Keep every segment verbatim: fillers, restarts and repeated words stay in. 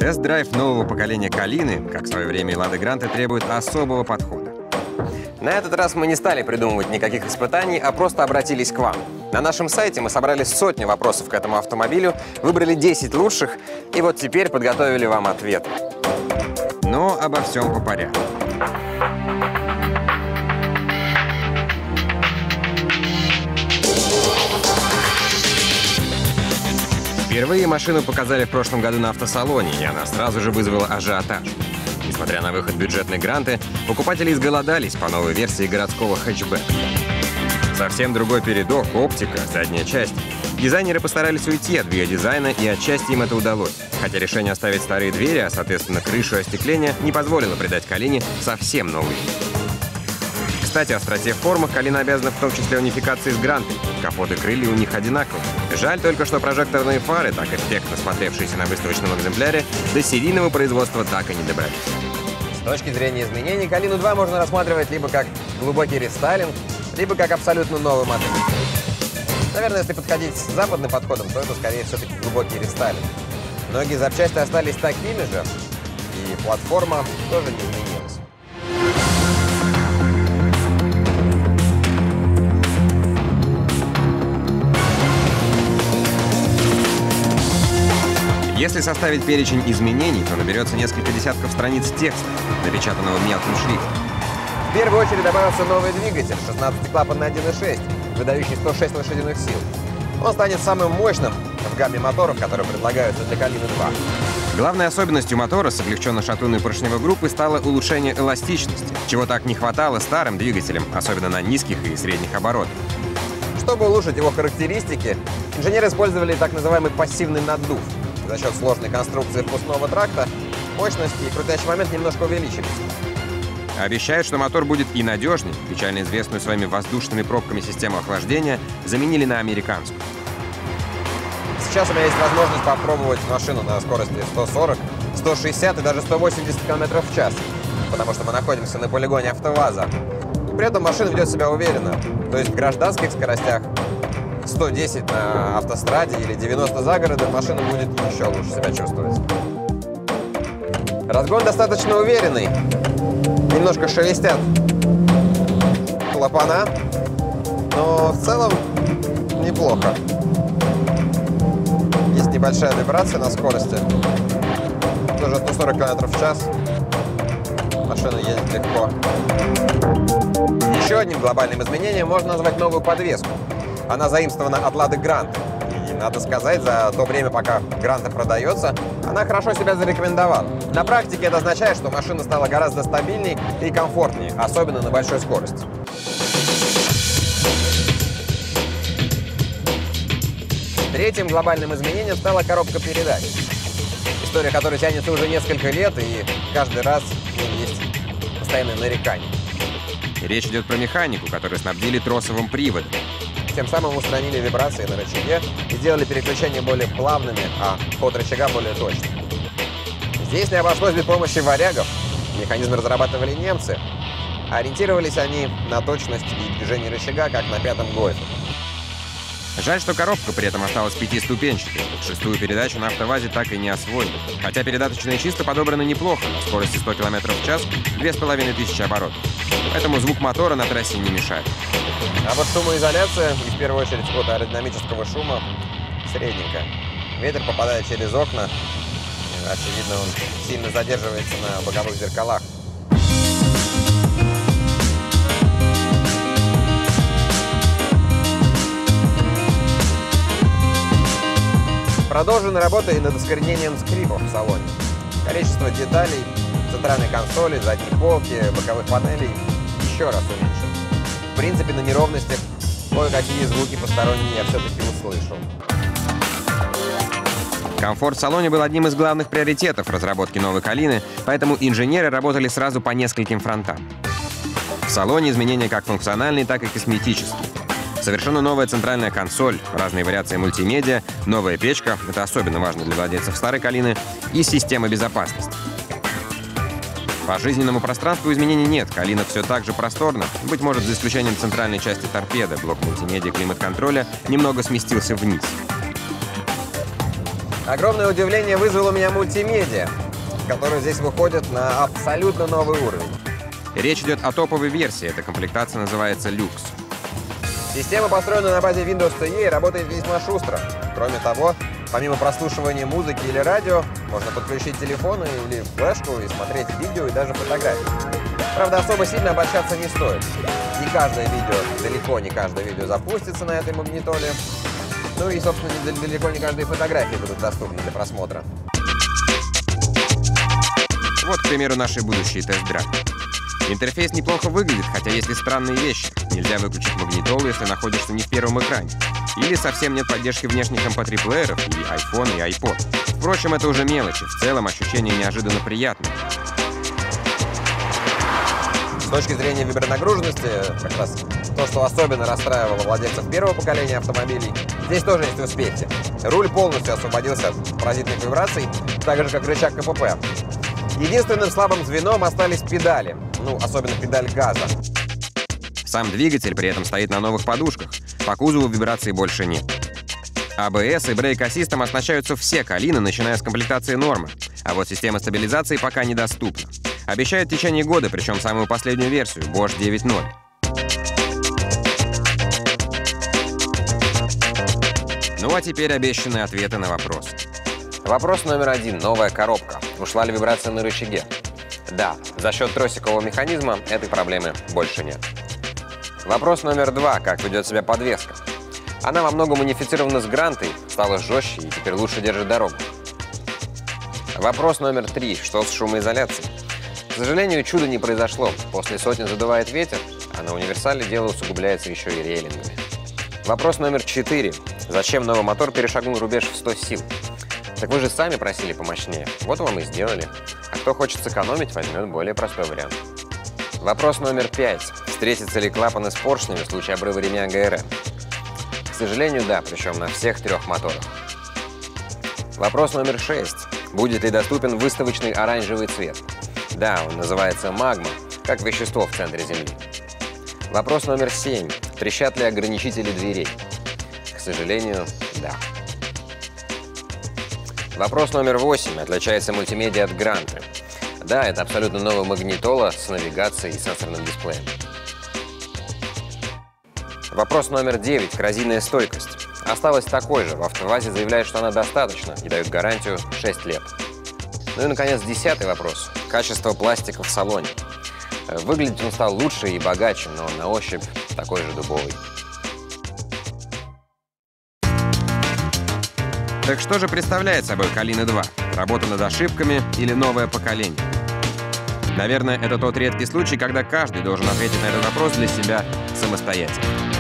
Тест-драйв нового поколения Калины, как в свое время и Лада Гранта, требует особого подхода. На этот раз мы не стали придумывать никаких испытаний, а просто обратились к вам. На нашем сайте мы собрали сотни вопросов к этому автомобилю, выбрали десять лучших, и вот теперь подготовили вам ответы. Но обо всем по порядку. Впервые машину показали в прошлом году на автосалоне, и она сразу же вызвала ажиотаж. Несмотря на выход бюджетной Гранты, покупатели изголодались по новой версии городского хэтчбека. Совсем другой передок, оптика, задняя часть. Дизайнеры постарались уйти от биодизайна, и отчасти им это удалось. Хотя решение оставить старые двери, а соответственно крышу и остекление, не позволило придать Калине совсем новый вид. Кстати, остроте в формах Калина обязана в том числе унификации с Грантой. Капот и крылья у них одинаковые. Жаль только, что прожекторные фары, так эффектно смотревшиеся на выставочном экземпляре, до серийного производства так и не добрались. С точки зрения изменений, Калину два можно рассматривать либо как глубокий рестайлинг, либо как абсолютно новый модель. Наверное, если подходить с западным подходом, то это скорее все-таки глубокий рестайлинг. Многие запчасти остались такими же, и платформа тоже не изменилась. Если составить перечень изменений, то наберется несколько десятков страниц текста, напечатанного мелким шрифтом. В первую очередь добавился новый двигатель, шестнадцатиклапанный один и шесть, выдающий сто шесть лошадиных сил. Он станет самым мощным в гамме моторов, которые предлагаются для Калины два. Главной особенностью мотора с облегченно-шатунной поршневой группой стало улучшение эластичности, чего так не хватало старым двигателям, особенно на низких и средних оборотах. Чтобы улучшить его характеристики, инженеры использовали так называемый пассивный наддув. За счет сложной конструкции впускного тракта мощность и крутящий момент немножко увеличились. Обещают, что мотор будет и надежнее. Печально известную своими воздушными пробками систему охлаждения заменили на американскую. Сейчас у меня есть возможность попробовать машину на скорости сто сорок, сто шестьдесят и даже сто восемьдесят километров в час, потому что мы находимся на полигоне АвтоВАЗа. При этом машина ведет себя уверенно, то есть в гражданских скоростях сто десять на автостраде или девяносто за городом машина будет еще лучше себя чувствовать. Разгон достаточно уверенный. Немножко шелестят клапана, но в целом неплохо. Есть небольшая вибрация на скорости. Тоже сто сорок километров в час. Машина едет легко. Еще одним глобальным изменением можно назвать новую подвеску. Она заимствована от Лады Гранты. И, надо сказать, за то время, пока Гранта продается, она хорошо себя зарекомендовала. На практике это означает, что машина стала гораздо стабильнее и комфортнее, особенно на большой скорости. Третьим глобальным изменением стала коробка передач. История которой тянется уже несколько лет, и каждый раз в ней есть постоянное нарекание. Речь идет про механику, которую снабдили тросовым приводом. Тем самым устранили вибрации на рычаге и сделали переключения более плавными, а ход рычага более точным. Здесь не обошлось без помощи варягов. Механизм разрабатывали немцы. Ориентировались они на точность и движение рычага, как на пятом гольфе. Жаль, что коробка при этом осталась пятиступенчатой. Шестую передачу на АвтоВАЗе так и не освоили. Хотя передаточные чисто подобраны неплохо, на скорости сто километров в час, две с половиной тысячи оборотов. Поэтому звук мотора на трассе не мешает. А вот шумоизоляция, и в первую очередь от аэродинамического шума, средненькая. Ветер попадает через окна, очевидно, он сильно задерживается на боковых зеркалах. Продолжена работа и над искоренением скрипов в салоне. Количество деталей, центральной консоли, задней полки, боковых панелей еще раз уменьшено. В принципе, на неровностях кое-какие звуки посторонние я все-таки услышал. Комфорт в салоне был одним из главных приоритетов разработки новой Калины, поэтому инженеры работали сразу по нескольким фронтам. В салоне изменения как функциональные, так и косметические. Совершенно новая центральная консоль, разные вариации мультимедиа, новая печка — это особенно важно для владельцев старой Калины, и система безопасности. По жизненному пространству изменений нет, Калина все так же просторна, быть может, за исключением центральной части торпеды, блок мультимедиа климат-контроля немного сместился вниз. Огромное удивление вызвало у меня мультимедиа, который здесь выходит на абсолютно новый уровень. Речь идет о топовой версии. Эта комплектация называется «Люкс». Система построена на базе Windows си и и работает весьма шустро. Кроме того, помимо прослушивания музыки или радио, можно подключить телефон или флешку и смотреть видео и даже фотографии. Правда, особо сильно обольщаться не стоит. Не каждое видео, далеко не каждое видео запустится на этой магнитоле. Ну и, собственно, далеко не каждые фотографии будут доступны для просмотра. Вот, к примеру, наши будущие тест-драйвы. Интерфейс неплохо выглядит, хотя есть и странные вещи. Нельзя выключить магнитолу, если находишься не в первом экране. Или совсем нет поддержки внешних эм пэ три плееров, и iPhone, и iPod. Впрочем, это уже мелочи. В целом, ощущение неожиданно приятное. С точки зрения вибронагруженности, как раз то, что особенно расстраивало владельцев первого поколения автомобилей, здесь тоже есть успехи. Руль полностью освободился от паразитных вибраций, так же, как рычаг ка пэ пэ. Единственным слабым звеном остались педали, ну, особенно педаль газа. Сам двигатель при этом стоит на новых подушках. По кузову вибраций больше нет. а бэ эс и Brake Assist оснащаются все Калины, начиная с комплектации нормы. А вот система стабилизации пока недоступна. Обещают в течение года, причем самую последнюю версию — Bosch девять ноль. Ну а теперь обещанные ответы на вопросы. Вопрос номер один. Новая коробка. Ушла ли вибрация на рычаге? Да, за счет тросикового механизма этой проблемы больше нет. Вопрос номер два. Как ведет себя подвеска? Она во многом унифицирована с Грантой, стала жестче и теперь лучше держит дорогу. Вопрос номер три. Что с шумоизоляцией? К сожалению, чуда не произошло. После сотни задувает ветер, а на универсале дело усугубляется еще и рейлингами. Вопрос номер четыре. Зачем новый мотор перешагнул рубеж в сто сил? Так вы же сами просили помощнее. Вот вам и сделали. А кто хочет сэкономить, возьмет более простой вариант. Вопрос номер пять. Встретятся ли клапаны с поршнями в случае обрыва ремня гэ эр эм? К сожалению, да, причем на всех трех моторах. Вопрос номер шесть. Будет ли доступен выставочный оранжевый цвет? Да, он называется магма, как вещество в центре Земли. Вопрос номер семь. Трещат ли ограничители дверей? К сожалению, да. Вопрос номер восемь. Отличается мультимедиа от Гранты? Да, это абсолютно новая магнитола с навигацией и сенсорным дисплеем. Вопрос номер девять. Коррозийная стойкость. Осталась такой же. В АвтоВАЗе заявляют, что она достаточна и дают гарантию шесть лет. Ну и, наконец, десятый вопрос. Качество пластика в салоне. Выглядеть он стал лучше и богаче, но на ощупь такой же дубовый. Так что же представляет собой Калина два? Работа над ошибками или новое поколение? Наверное, это тот редкий случай, когда каждый должен ответить на этот вопрос для себя самостоятельно.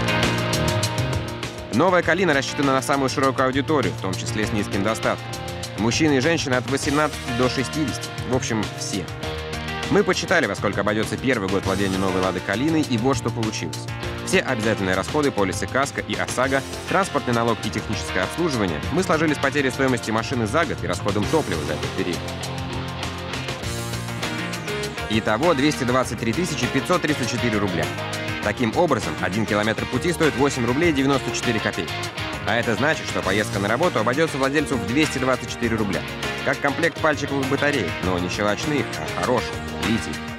Новая Калина рассчитана на самую широкую аудиторию, в том числе с низким достатком. Мужчины и женщины от восемнадцати до шестидесяти. В общем, все. Мы почитали, во сколько обойдется первый год владения новой Лады Калиной, и вот что получилось. Все обязательные расходы, полисы КАСКО и ОСАГО, транспортный налог и техническое обслуживание мы сложили с потерей стоимости машины за год и расходом топлива за этот период. Итого двести двадцать три тысячи пятьсот тридцать четыре рубля. Таким образом, один километр пути стоит восемь рублей девяносто четыре копейки. А это значит, что поездка на работу обойдется владельцу в двести двадцать четыре рубля. Как комплект пальчиковых батареек, но не щелочных, а хороших, литий.